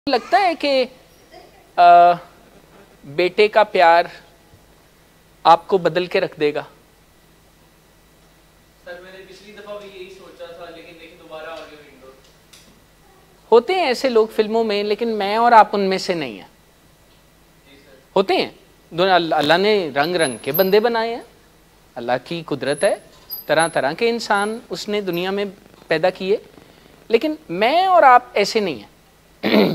लगता है कि बेटे का प्यार आपको बदल के रख देगा। सर मैंने पिछली दफा भी यही सोचा था, लेकिन देखिए दोबारा आ गया विंडो। होते हैं ऐसे लोग फिल्मों में, लेकिन मैं और आप उनमें से नहीं हैं। होते हैं दोनों। अल्लाह ने रंग रंग के बंदे बनाए हैं, अल्लाह की कुदरत है, तरह तरह के इंसान उसने दुनिया में पैदा किए, लेकिन मैं और आप ऐसे नहीं हैं।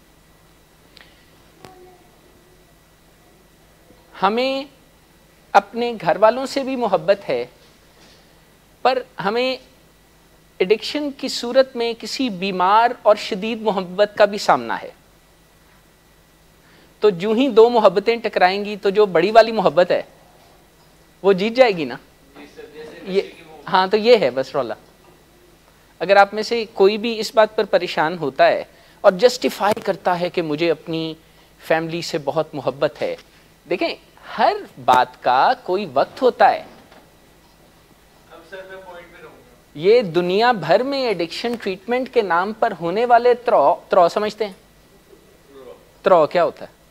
हमें अपने घर वालों से भी मोहब्बत है, पर हमें एडिक्शन की सूरत में किसी बीमार और शदीद मोहब्बत का भी सामना है। तो जो ही दो मोहब्बतें टकराएंगी तो जो बड़ी वाली मोहब्बत है वो जीत जाएगी ना। ये हाँ, तो ये है बस रौला। अगर आप में से कोई भी इस बात पर परेशान होता है और जस्टिफाई करता है कि मुझे अपनी फैमिली से बहुत मोहब्बत है, देखें हर बात का कोई वक्त होता है। अब सर मैं पॉइंट पे रहूंगा। ये दुनिया भर में एडिक्शन ट्रीटमेंट के नाम पर होने वाले त्रौ समझते हैं? त्रौ क्या होता है?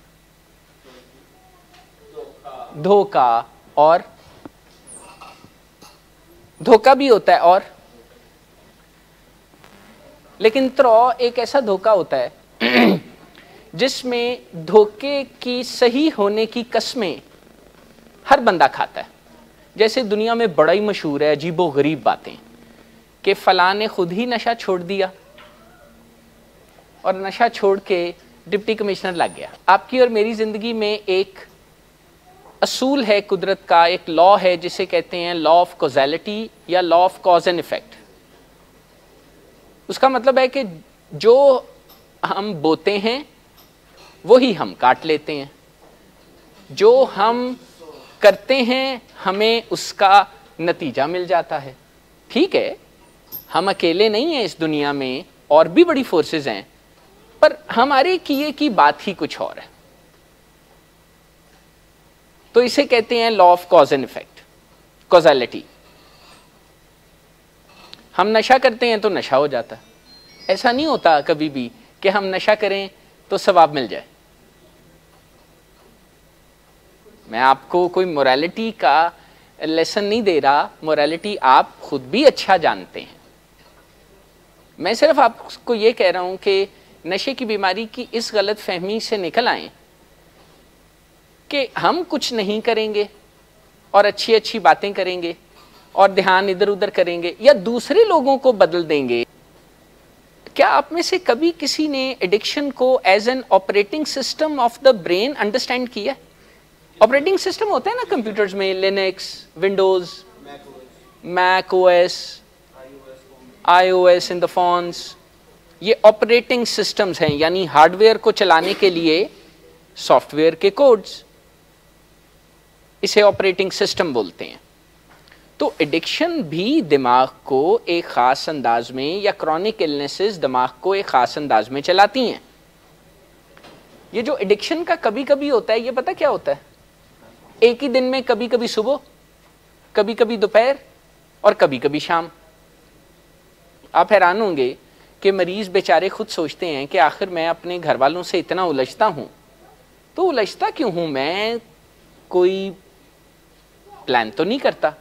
धोखा, और धोखा भी होता है, और लेकिन त्रौ एक ऐसा धोखा होता है जिसमें धोखे की सही होने की कस्में हर बंदा खाता है। जैसे दुनिया में बड़ा ही मशहूर है अजीबो गरीब बातें कि फलां ने खुद ही नशा छोड़ दिया और नशा छोड़ के डिप्टी कमिश्नर लग गया। आपकी और मेरी जिंदगी में एक असूल है कुदरत का, एक लॉ है जिसे कहते हैं लॉ ऑफ कॉजेलिटी या law of cause and effect. उसका मतलब है कि जो हम बोते हैं वही हम काट लेते हैं, जो हम करते हैं हमें उसका नतीजा मिल जाता है। ठीक है, हम अकेले नहीं हैं इस दुनिया में, और भी बड़ी फोर्सेस हैं, पर हमारे किए की बात ही कुछ और है। तो इसे कहते हैं law of cause and effect, causality. हम नशा करते हैं तो नशा हो जाता है। ऐसा नहीं होता कभी भी कि हम नशा करें तो सवाब मिल जाए। मैं आपको कोई मोरालिटी का लेसन नहीं दे रहा, मोरालिटी आप खुद भी अच्छा जानते हैं। मैं सिर्फ आपको ये कह रहा हूं कि नशे की बीमारी की इस गलत फहमी से निकल आएं कि हम कुछ नहीं करेंगे और अच्छी अच्छी बातें करेंगे और ध्यान इधर उधर करेंगे या दूसरे लोगों को बदल देंगे। क्या आप में से कभी किसी ने एडिक्शन को as an operating system of the brain understand किया? ऑपरेटिंग सिस्टम होता है ना कंप्यूटर्स में, Linux, Windows, Mac OS, iOS in the phones. ये ऑपरेटिंग सिस्टम्स हैं, यानी हार्डवेयर को चलाने के लिए सॉफ्टवेयर के कोड्स, इसे ऑपरेटिंग सिस्टम बोलते हैं। तो एडिक्शन भी दिमाग को एक खास अंदाज में, या क्रॉनिक इलनेसेस दिमाग को एक खास अंदाज में चलाती हैं। ये जो एडिक्शन का कभी कभी होता है, ये पता क्या होता है? एक ही दिन में कभी कभी सुबह, कभी कभी दोपहर और कभी कभी शाम। आप हैरान होंगे कि मरीज बेचारे खुद सोचते हैं कि आखिर मैं अपने घर वालों से इतना उलझता हूं, तो उलझता क्यों हूं? मैं कोई प्लान तो नहीं करता।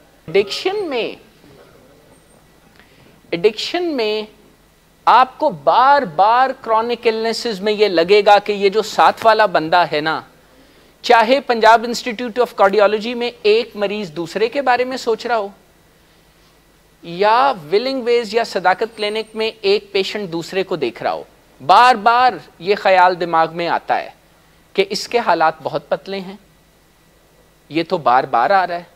एडिक्शन में आपको बार बार क्रॉनिक इलनेसेस में ये लगेगा कि ये जो साथ वाला बंदा है ना, चाहे पंजाब इंस्टीट्यूट ऑफ कार्डियोलॉजी में एक मरीज दूसरे के बारे में सोच रहा हो, या विलिंग वेज या सदाकत क्लिनिक में एक पेशेंट दूसरे को देख रहा हो, बार बार ये ख्याल दिमाग में आता है कि इसके हालात बहुत पतले हैं, ये तो बार बार आ रहा है।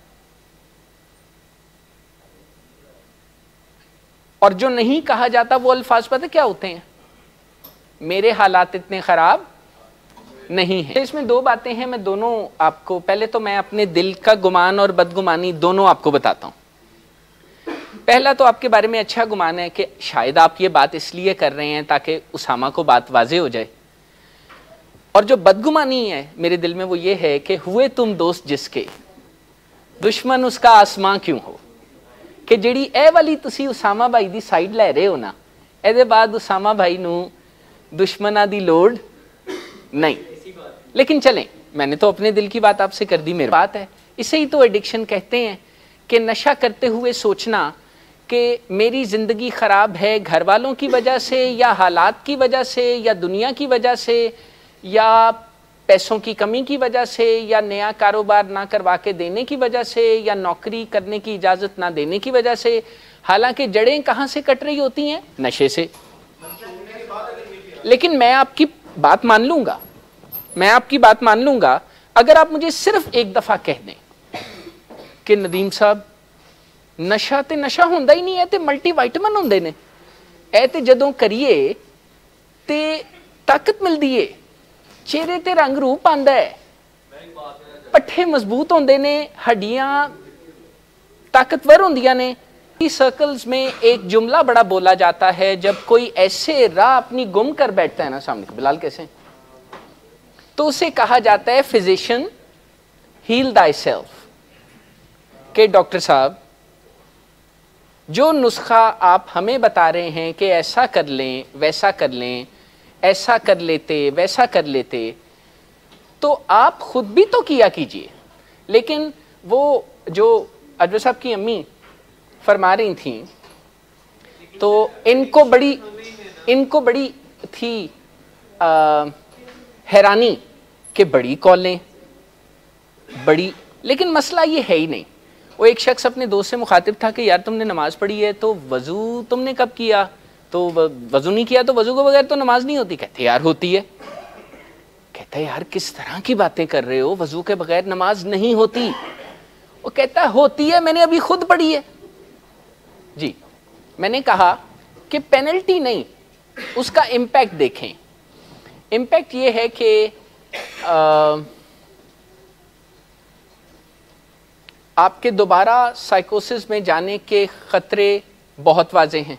और जो नहीं कहा जाता वो अल्फाज पता क्या होते हैं? मेरे हालात इतने खराब नहीं है। इसमें दो बातें हैं, मैं दोनों आपको, पहले तो मैं अपने दिल का गुमान और बदगुमानी दोनों आपको बताता हूं। पहला तो आपके बारे में अच्छा गुमान है कि शायद आप ये बात इसलिए कर रहे हैं ताकि उसामा को बात वाजे हो जाए। और जो बदगुमानी है मेरे दिल में वो ये है कि हुए तुम दोस्त जिसके, दुश्मन उसका आसमां क्यों हो। कि ਜਿਹੜੀ ਇਹ ਵਾਲੀ ਤੁਸੀਂ ਉਸਾਮਾ ਭਾਈ ਦੀ ਸਾਈਡ ਲੈ ਰਹੇ ਹੋ ਨਾ, ਇਹਦੇ ਬਾਅਦ ਉਸਾਮਾ ਭਾਈ ਨੂੰ दुश्मना दी लोड नहीं। लेकिन चलें, मैंने तो अपने दिल की बात आपसे कर दी, मेरी बात है। इसे ही तो एडिक्शन कहते हैं कि नशा करते हुए सोचना कि मेरी ज़िंदगी ख़राब है घर वालों की वजह से, या हालात की वजह से, या दुनिया की वजह से, या पैसों की कमी की वजह से, या नया कारोबार ना करवा के देने की वजह से, या नौकरी करने की इजाज़त ना देने की वजह से। हालांकि जड़ें कहाँ से कट रही होती हैं? नशे से। लेकिन मैं आपकी बात मान लूँगा, मैं आपकी बात मान लूँगा अगर आप मुझे सिर्फ एक दफ़ा कह दें कि नदीम साहब नशा ते नशा होंदा ही नहीं है, ते मल्टीवाइटामिन होंदे ने, ऐ ते जदों करिए ते ताकत मिलदी है, चेहरे ते रंग रूप आंदा है, पट्ठे मजबूत होंदे ने, हड्डियां ताकतवर होंदियां ने। सर्कल्स में एक जुमला बड़ा बोला जाता है, जब कोई ऐसे राह अपनी गुम कर बैठता है ना, सामने बिलाल कैसे, तो उसे कहा जाता है फिजिशियन हील दाई सेल्फ, के डॉक्टर साहब जो नुस्खा आप हमें बता रहे हैं कि ऐसा कर लें, वैसा कर लें, ऐसा कर लेते, वैसा कर लेते, तो आप खुद भी तो किया कीजिए। लेकिन वो जो अजवर साहब की अम्मी फरमा रही थी, तो इनको बड़ी थी हैरानी कि बड़ी कॉलें बड़ी, लेकिन मसला ये है ही नहीं। वो एक शख्स अपने दोस्त से मुखातिब था कि यार तुमने नमाज पढ़ी है तो वज़ू तुमने कब किया? तो वज़ू नहीं किया तो वज़ू के बगैर तो नमाज नहीं होती। कहते यार होती है। कहता है यार किस तरह की बातें कर रहे हो, वज़ू के बगैर नमाज नहीं होती। वो कहता है होती है, मैंने अभी खुद पढ़ी है। जी, मैंने कहा कि पेनल्टी नहीं, उसका इम्पैक्ट देखें। इम्पैक्ट ये है कि आपके दोबारा साइकोसिस में जाने के खतरे बहुत वाज़े हैं।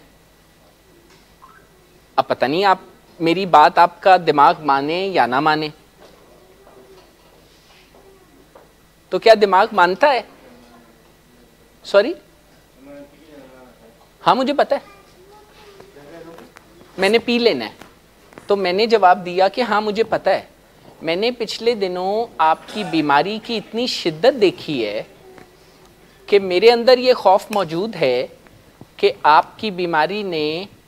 अब पता नहीं आप मेरी बात आपका दिमाग माने या ना माने। तो क्या दिमाग मानता है? सॉरी, हाँ मुझे पता है, मैंने पी लेना है। तो मैंने जवाब दिया कि हाँ मुझे पता है। मैंने पिछले दिनों आपकी बीमारी की इतनी शिद्दत देखी है कि मेरे अंदर ये खौफ मौजूद है कि आपकी बीमारी ने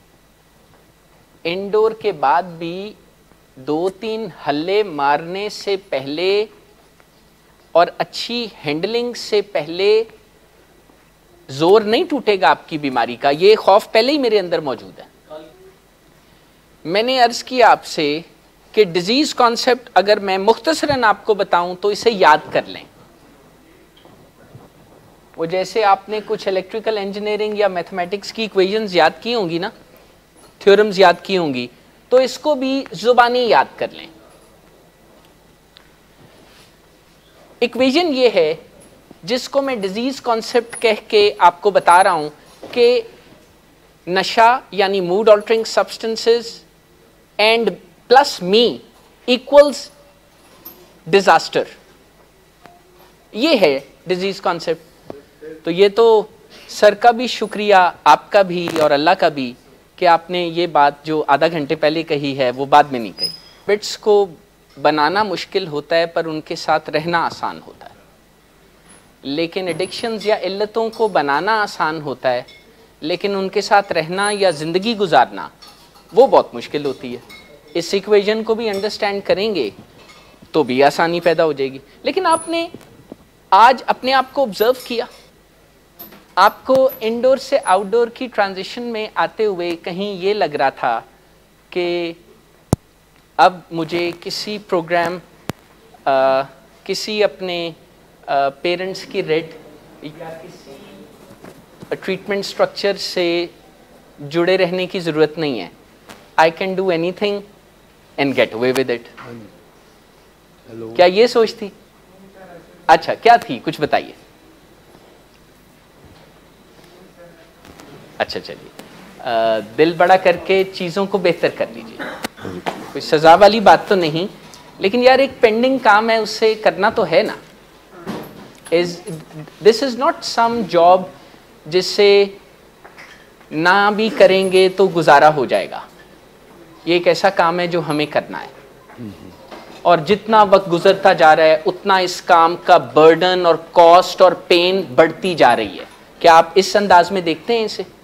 इंडोर के बाद भी 2-3 हल्ले मारने से पहले और अच्छी हैंडलिंग से पहले जोर नहीं टूटेगा आपकी बीमारी का। ये खौफ पहले ही मेरे अंदर मौजूद है। मैंने अर्ज किया आपसे कि डिजीज कॉन्सेप्ट अगर मैं मुख्तसरन आपको बताऊं तो इसे याद कर लें। वो जैसे आपने कुछ इलेक्ट्रिकल इंजीनियरिंग या मैथमेटिक्स की इक्वेशंस याद की होंगी ना, थ्योरम्स याद की होंगी, तो इसको भी जुबानी याद कर लें। इक्वेशन ये है जिसको मैं डिजीज कॉन्सेप्ट कह के आपको बता रहा हूं कि नशा यानी mood altering substances and plus me equals disaster. ये है डिजीज कॉन्सेप्ट। तो ये तो सर का भी शुक्रिया, आपका भी और अल्लाह का भी कि आपने ये बात जो आधा घंटे पहले कही है वो बाद में नहीं कही। बिट्स को बनाना मुश्किल होता है पर उनके साथ रहना आसान होता है, लेकिन एडिक्शंस या इल्लतों को बनाना आसान होता है, लेकिन उनके साथ रहना या ज़िंदगी गुजारना वो बहुत मुश्किल होती है। इस इक्वेशन को भी अंडरस्टैंड करेंगे तो भी आसानी पैदा हो जाएगी। लेकिन आपने आज अपने आप को ऑब्जर्व किया, आपको इंडोर से आउटडोर की ट्रांजिशन में आते हुए कहीं ये लग रहा था कि अब मुझे किसी प्रोग्राम, किसी अपने पेरेंट्स की रेड या किसी ट्रीटमेंट स्ट्रक्चर से जुड़े रहने की ज़रूरत नहीं है। I can do anything and get away with it. क्या ये सोच थी? अच्छा, क्या थी, कुछ बताइए। अच्छा चलिए, दिल बड़ा करके चीज़ों को बेहतर कर लीजिए। कोई सज़ा वाली बात तो नहीं, लेकिन यार एक पेंडिंग काम है, उससे करना तो है ना। This is not some job जिससे ना भी करेंगे तो गुजारा हो जाएगा। ये एक ऐसा काम है जो हमें करना है, और जितना वक्त गुजरता जा रहा है उतना इस काम का बर्डन और कॉस्ट और पेन बढ़ती जा रही है। क्या आप इस अंदाज में देखते हैं इसे?